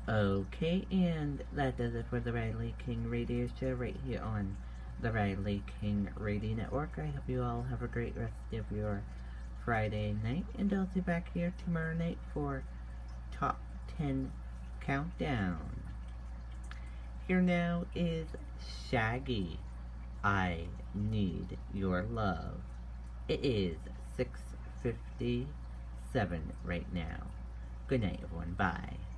Okay, and that does it for the Riley King Radio Show right here on the Riley King Radio Network. I hope you all have a great rest of your Friday night, and I'll be back here tomorrow night for Top 10 Countdown. Here now is Shaggy, I Need Your Love. It is 6:57 right now. Good night, everyone. Bye.